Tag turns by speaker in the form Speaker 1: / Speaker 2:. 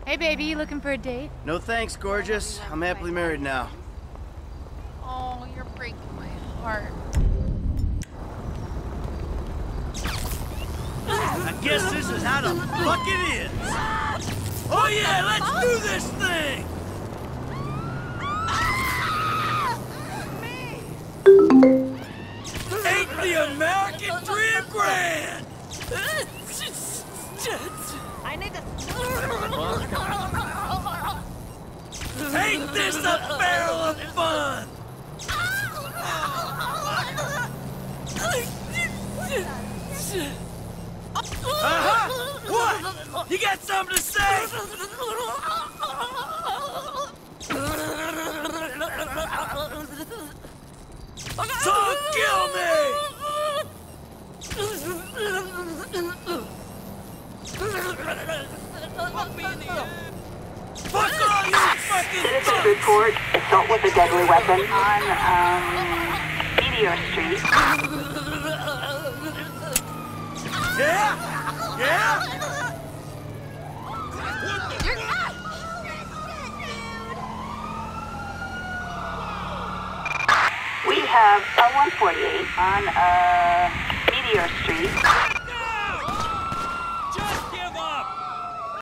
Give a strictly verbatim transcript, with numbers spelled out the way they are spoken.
Speaker 1: Hey, baby, you looking for a date?
Speaker 2: No thanks, gorgeous. I'm happily married now.
Speaker 1: Oh, you're breaking my heart.
Speaker 2: I guess this is how the fuck it is. Oh yeah, let's do this thing! Ain't the American dream grand?
Speaker 1: I need to...
Speaker 2: Ain't this a barrel of fun? Uh-huh! What? You got something to say? So kill me! Fuck all you fucking
Speaker 3: Citizens report assault with a deadly weapon on, um, Meteor Street.
Speaker 2: Yeah? Yeah?
Speaker 1: You're...
Speaker 3: We have a one forty-eight on, uh, Meteor Street.